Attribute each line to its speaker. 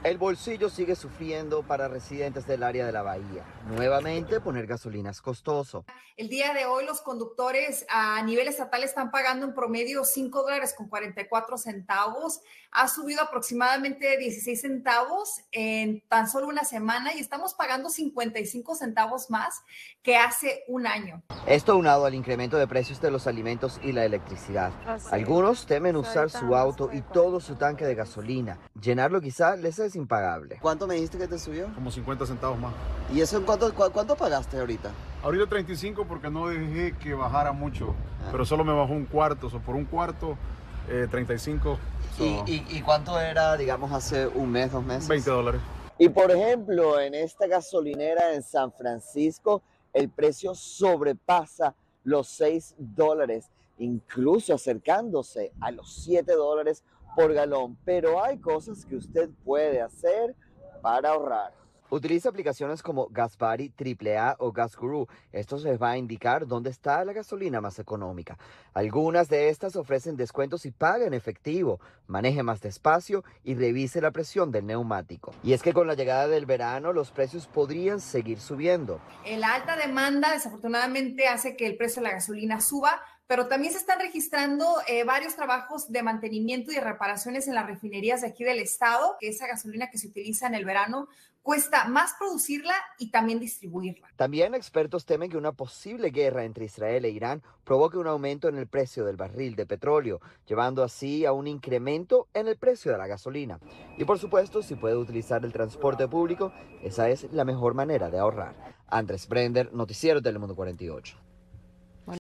Speaker 1: El bolsillo sigue sufriendo para residentes del área de la bahía. Nuevamente, poner gasolina es costoso.
Speaker 2: El día de hoy los conductores a nivel estatal están pagando en promedio $5.44. Ha subido aproximadamente 16 centavos en tan solo una semana y estamos pagando 55 centavos más que hace un año.
Speaker 1: Esto aunado al incremento de precios de los alimentos y la electricidad. Algunos temen usar su auto y todo su tanque de gasolina. Llenarlo quizá les es impagable.
Speaker 3: ¿Cuánto me dijiste que te subió?
Speaker 4: Como 50 centavos más.
Speaker 3: ¿Y eso en cuánto pagaste ahorita?
Speaker 4: Ahorita 35 porque no dejé que bajara mucho, pero solo me bajó un cuarto, por un cuarto 35.
Speaker 3: ¿Y cuánto era, digamos, hace un mes, 2 meses?
Speaker 4: $20.
Speaker 3: Y por ejemplo, en esta gasolinera en San Francisco, el precio sobrepasa los $6, incluso acercándose a los $7 por galón. Pero hay cosas que usted puede hacer para ahorrar.
Speaker 1: Utiliza aplicaciones como GasBuddy, AAA o GasGuru. Esto les va a indicar dónde está la gasolina más económica. Algunas de estas ofrecen descuentos y paga en efectivo. Maneje más despacio y revise la presión del neumático. Y es que con la llegada del verano los precios podrían seguir subiendo.
Speaker 2: La alta demanda desafortunadamente hace que el precio de la gasolina suba, pero también se están registrando varios trabajos de mantenimiento y de reparaciones en las refinerías de aquí del estado, que esa gasolina que se utiliza en el verano cuesta más producirla y también distribuirla.
Speaker 1: También expertos temen que una posible guerra entre Israel e Irán provoque un aumento en el precio del barril de petróleo, llevando así a un incremento en el precio de la gasolina. Y por supuesto, si puede utilizar el transporte público, esa es la mejor manera de ahorrar. Andrés Brender, Noticiero Telemundo 48.